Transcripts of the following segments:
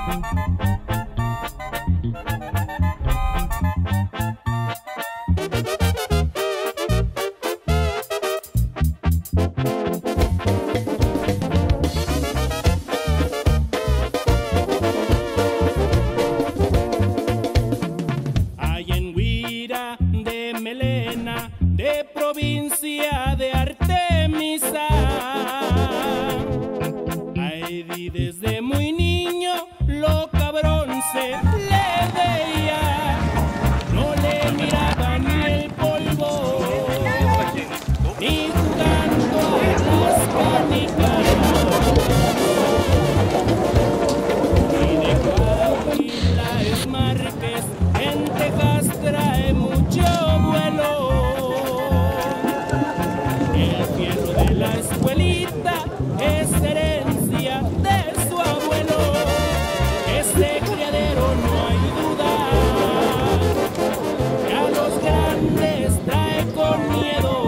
De provincia de Artemisa, a Eddie desde muy niño lo cabrón se le veía, no le miraba ni el polvo, ni jugando a las canicas, y de Coahuila es Márquez, en Texas trae mucho vuelo. La escuelita es herencia de su abuelo, ese criadero no hay duda, que a los grandes trae con miedo.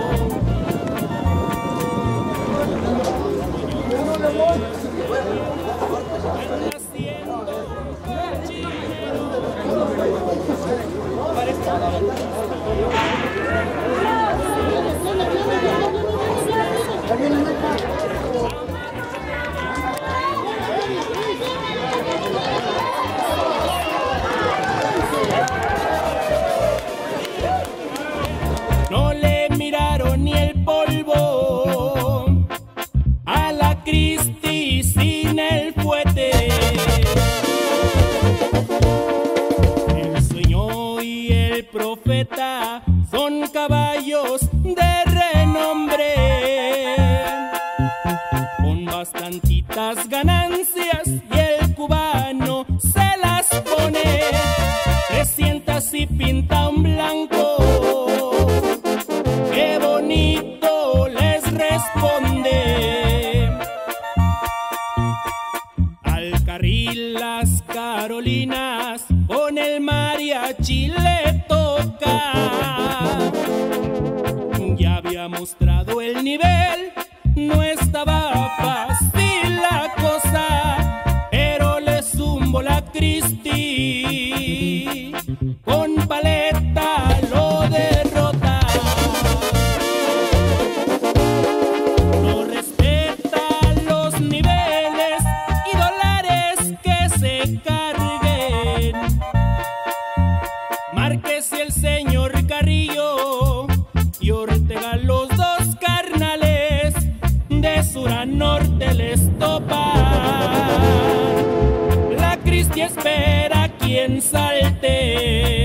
No le miraron ni el polvo a la Cristi sin el fuete. El sueño y el profeta son caballos de renombre, con bastantitas ganancias, y el cubano se las pone, 300 y pinta un blanco. Qué bonito les responde. Al carril las Carolinas con el mariachi le toca. Ya había mostrado el nivel, no estaba fácil la cosa, pero le zumbó la Cristi, con paleta lo derrota. No respeta los niveles y dólares que se carguen. Márquez y el señor Carrillo y Ortega, los dos carnales, de sur a norte les topa. La Cristi espera quien salte.